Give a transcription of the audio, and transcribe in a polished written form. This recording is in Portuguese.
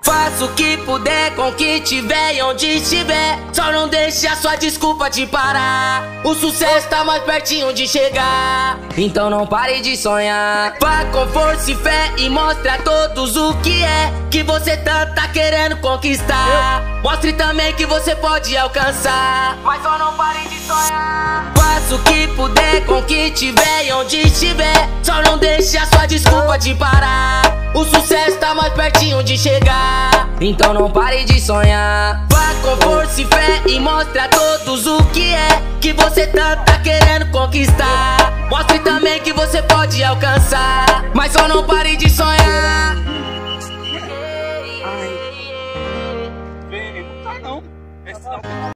Faça o que puder com o que tiver e onde estiver. Só não deixe a sua desculpa te parar. O sucesso tá mais pertinho de chegar, então não pare de sonhar. Vá com força e fé e mostre a todos o que é que você tanto tá querendo conquistar. Mostre também que você pode alcançar, mas só não pare de sonhar. Faça o que puder com o que tiver e onde estiver. Só não deixe a sua desculpa te parar. O sucesso tá mais pertinho de chegar, então não pare de sonhar. Vá com força e fé e mostre a todos o que é que você tanto tá querendo conquistar. Mostre também que você pode alcançar, mas só não pare de sonhar. Vem, não tá não.